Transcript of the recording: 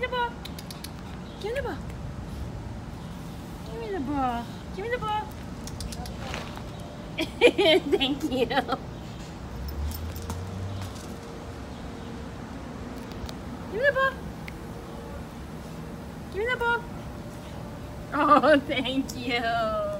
the ball. Give me the ball. Give me the ball. Give me the ball. Thank you. Give me the ball. Give me the ball. Oh, thank you.